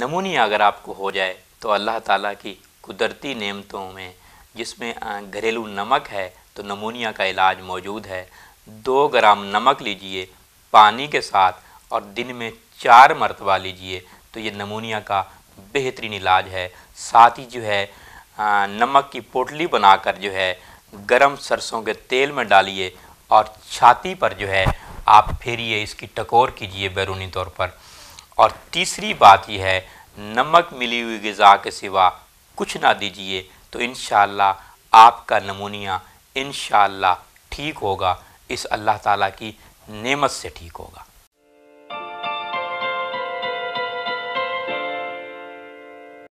नमूनिया अगर आपको हो जाए तो अल्लाह ताला की कुदरती नेमतों में जिसमें घरेलू नमक है तो नमूनिया का इलाज मौजूद है। 2 ग्राम नमक लीजिए पानी के साथ और दिन में 4 मरतबा लीजिए तो ये नमूनिया का बेहतरीन इलाज है। साथ ही जो है नमक की पोटली बनाकर जो है गरम सरसों के तेल में डालिए और छाती पर जो है आप फेरिए, इसकी टकोर कीजिए बैरूनी तौर पर। और तीसरी बात यह है, नमक मिली हुई ग़िज़ा के सिवा कुछ ना दीजिए तो इंशाअल्लाह आपका नमूनिया इंशाअल्लाह ठीक होगा, इस अल्लाह ताला की नेमत से ठीक होगा।